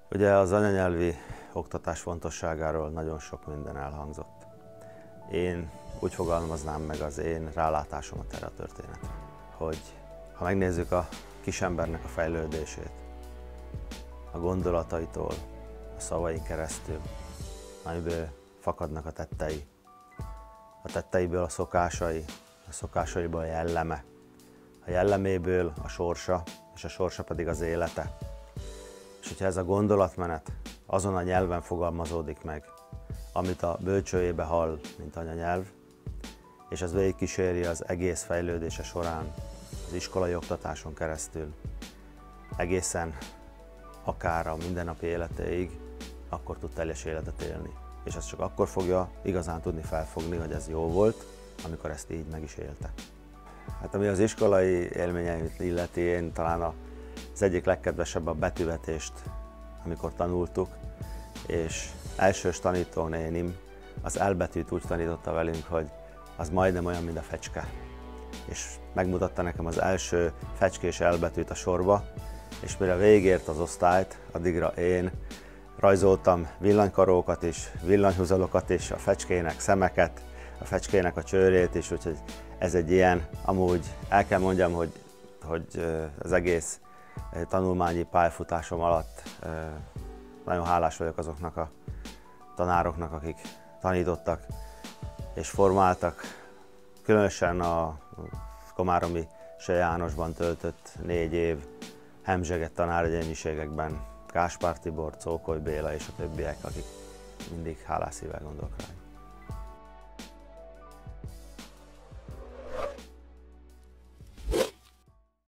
Ugye az anyanyelvi oktatás fontosságáról nagyon sok minden elhangzott. Én úgy fogalmaznám meg az én rálátásomat erre a történetre, hogy ha megnézzük a kisembernek a fejlődését, a gondolataitól, a szavain keresztül, amiből fakadnak a tettei, a tetteiből a szokásai, a szokásaiból a jelleme, a jelleméből a sorsa, és a sorsa pedig az élete. És hogyha ez a gondolatmenet azon a nyelven fogalmazódik meg, amit a bölcsőjébe hall, mint anyanyelv, és az végigkíséri az egész fejlődése során, az iskolai oktatáson keresztül, egészen akár a mindennapi életéig, akkor tud teljes életet élni. És ezt csak akkor fogja igazán tudni felfogni, hogy ez jó volt, amikor ezt így meg is élte. Hát ami az iskolai élményeit illeti, én talán az egyik legkedvesebb a betűvetést, amikor tanultuk, és elsős tanítónénim az elbetűt úgy tanította velünk, hogy az majdnem olyan, mint a fecske. És megmutatta nekem az első fecskés elbetűt a sorba, és mire végért az osztályt, addigra én rajzoltam villanykarókat is, villanyhúzalokat is, a fecskének szemeket, a fecskének a csőrét is, úgyhogy ez egy ilyen, amúgy el kell mondjam, hogy az egész tanulmányi pályafutásom alatt nagyon hálás vagyok azoknak a tanároknak, akik tanítottak és formáltak. Különösen a komáromi S. Jánosban töltött 4 év hemzsegett tanáregyéniségekben Gáspár Tibor, Czókoly Béla és a többiek, akik mindig hálás szívvel gondolok rá.